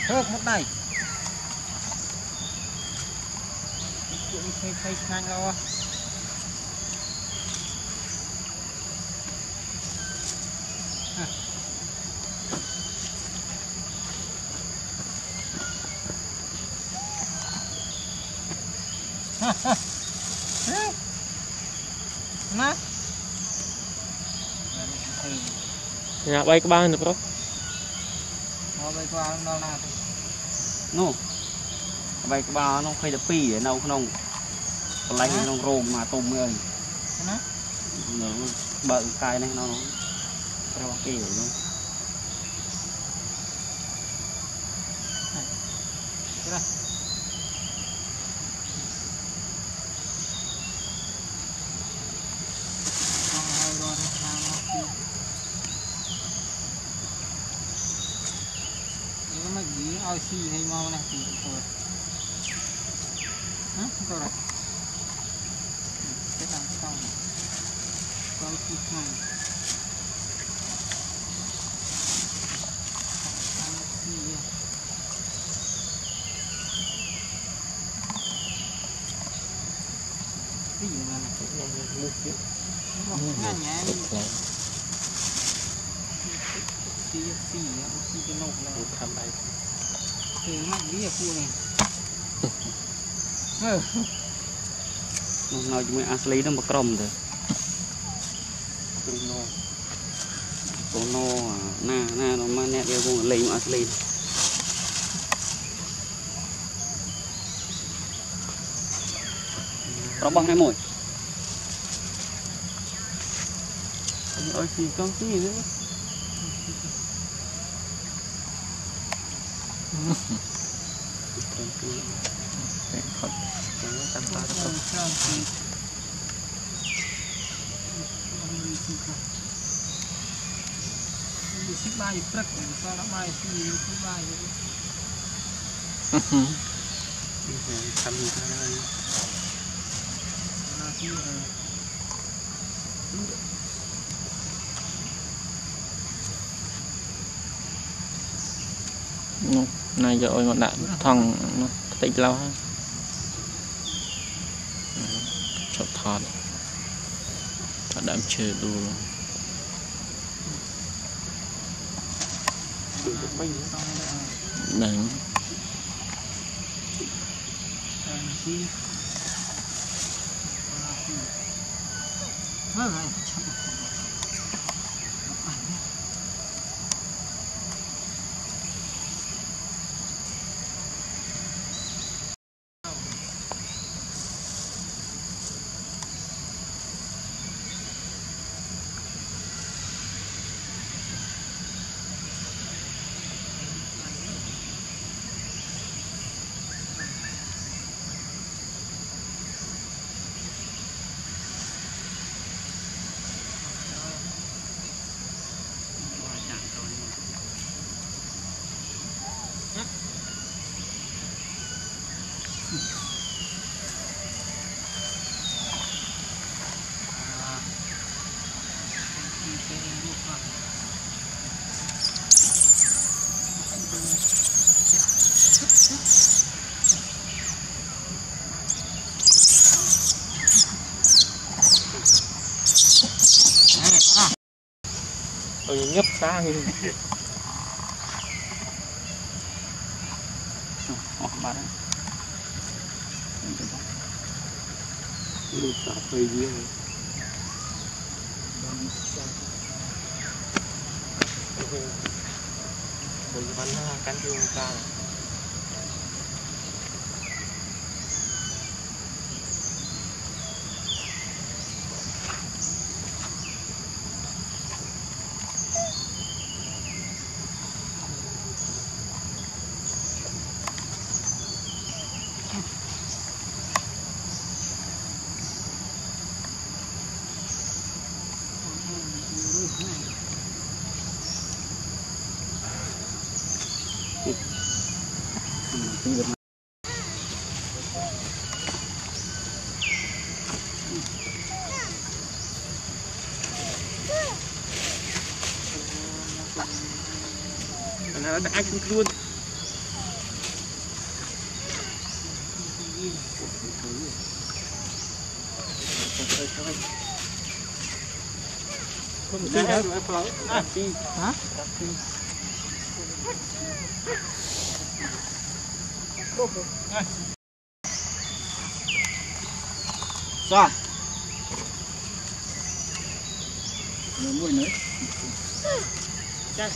Hớp một này. Thấy nhanh lo. Nè. Nhà bay có bao nhiêu được bay qua đâu nào thôi. Nô. Bay có bao nó khai đập pi để đâu không. Còn lấy nó rôm mà tôm ơi. Nè. Nó bợ cài này nó rau kêu luôn. Đây. Ao xì hay mau này thì thôi. Hả? Đâu rồi? Cái đằng sau này. Ao xì này. Ao xì. Cái gì mà ngang nhá. Xì cái nộp này. Thầm đây. Thì mắc lý ở khu này. Nói chúng mình asli nó một crom rồi. Cô nó na nó mà nè đều cũng lấy mà asli. Nó bằng hai mồi. Ôi thì con cái gì nữa. Xích bay prắc sao nó bay xích bay Thăm ra đây. Này giờ ôi mà đã thằng nó tích lâu ha. Chọc thọt. Và đám chơi đu luôn. Đánh. Tôi nhấp xa như bạn được cả thời gian mình bắn cán tiêu cao. Nó đã ăn luôn. Không đi đâu. Hả? Sao? Nhiều mũi nữa. Chắc.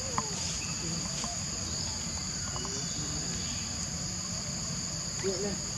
Được lên.